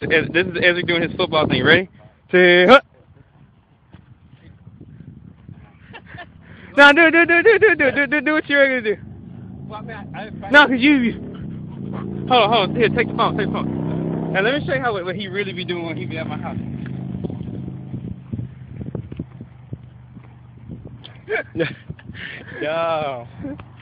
This is Ezrick doing his football thing. Ready? Say, huh. No, do what you're ready to do. No, cause you. Hold on. Here, take the phone. And let me show you how what he really be doing when he be at my house. Yo.